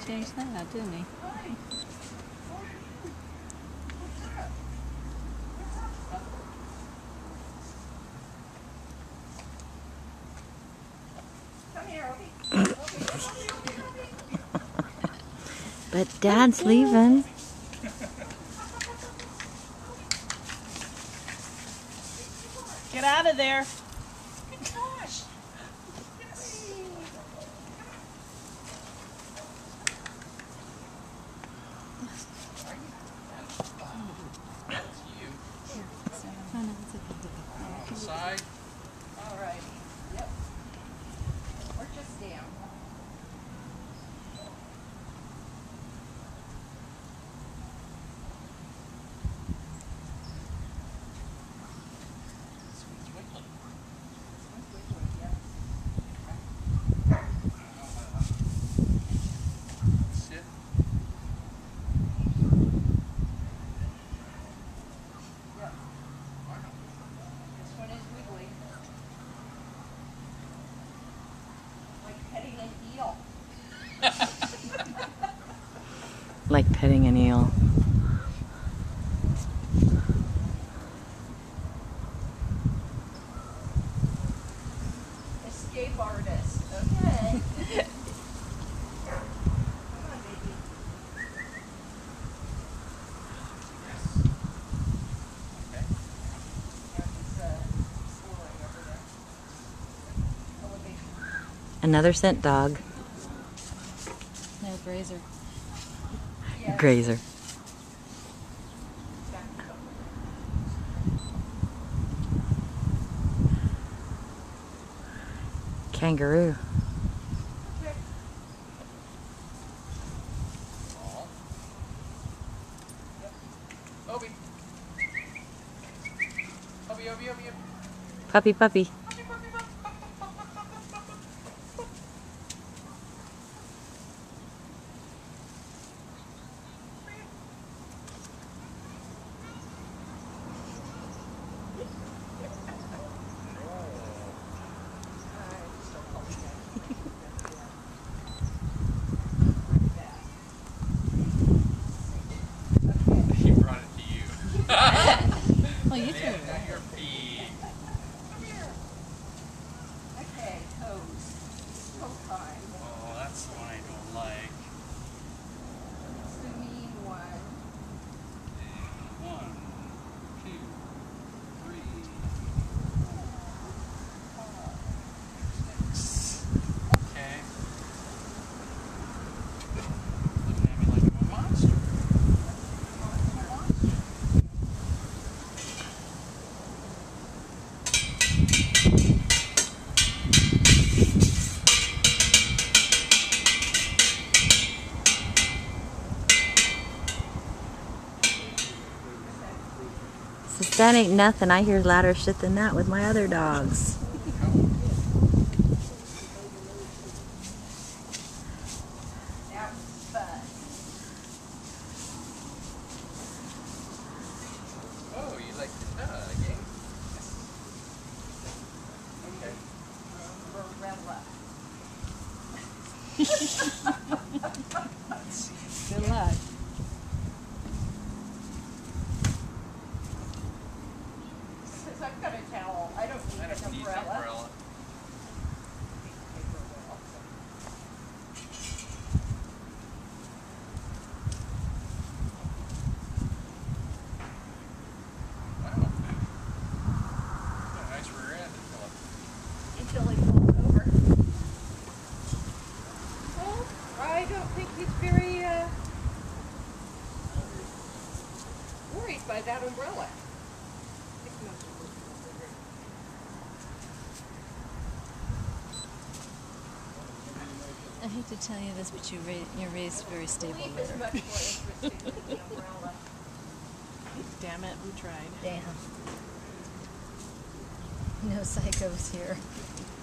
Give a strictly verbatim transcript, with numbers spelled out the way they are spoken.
changed that, didn't he? But Dad's leaving. Get out of there. Gosh. That's you. Side. All righty. Yep. Or just down. Sit. Yep. This one is wiggly. Like petting an eel. Like petting an eel. Escape artist. Okay. Come on, baby. Okay. Yeah, he's uh, soaring over there. Elevation. Another scent dog. No, grazer. Yeah. Grazer. Kangaroo. Okay. Ball. Yep. Obi. Obi, Obi, Obi, Obi. Puppy, puppy. He brought it to you. Well, you threw it. Now you're pee. Come here. Okay, toes. Toe time. Oh, that's the one I don't like. It's the mean one. One, two, three, four, five, six. Okay. Looking at me like I'm a monster. Since that ain't nothing, I hear louder shit than that with my other dogs. That was fun. Oh, you like the uh, game? Okay. Umbrella. Good luck. Since I've got a towel, I don't need I an don't need an umbrella. umbrella. Paper will. Wow. Got a nice rear end, Philip. Until he falls over. Well, I don't think he's very uh, worried by that umbrella. I hate to tell you this, but you ra you're raised very stable Sleep is litter. much more interesting than the umbrella. Damn it, we tried. Damn. No psychos here.